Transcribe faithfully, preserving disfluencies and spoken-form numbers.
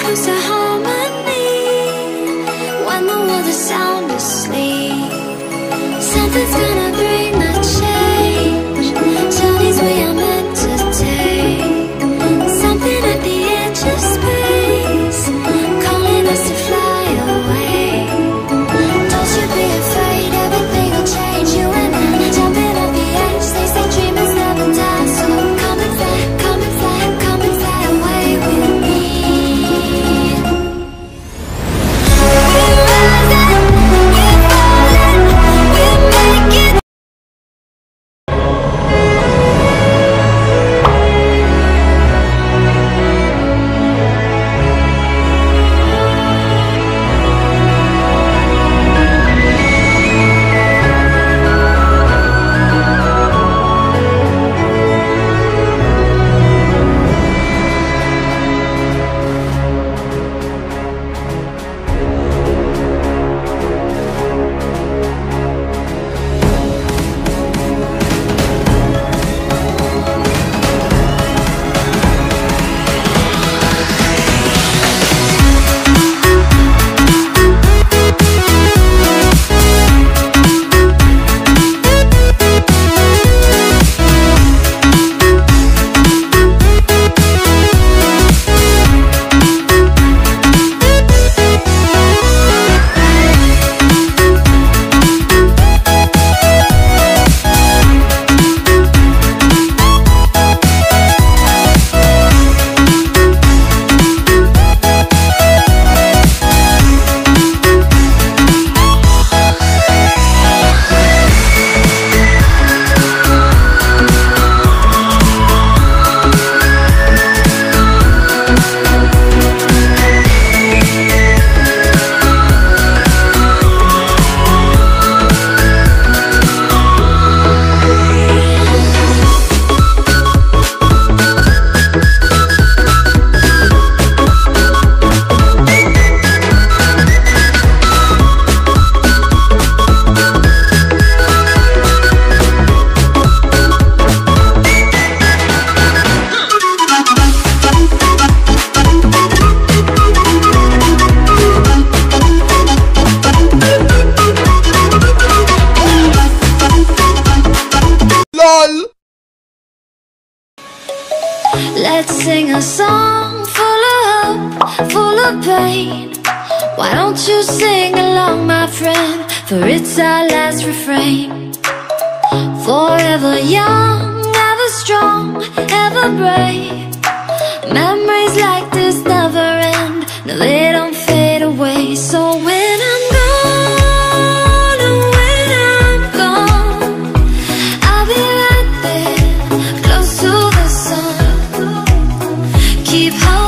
comes to harmony, when the world is sound asleep, something's gonna bring the change. Journeys we are meant to take, something at the edge of space, calling us to fly away. Don't you be afraid, everything will change. You and I, jumping off the edge. They say dreamers never die, so come and fly, come and fly, come and fly away with me. We're rising, we're falling, we're making. Let's sing a song full of hope, full of pain. Why don't you sing along, my friend? For it's our last refrain. Forever young, ever strong, ever brave. Memories like this never end. No, they don't fade away. So when I'm gone, oh, when I'm gone, I'll be right there, close to the sun. Keep holding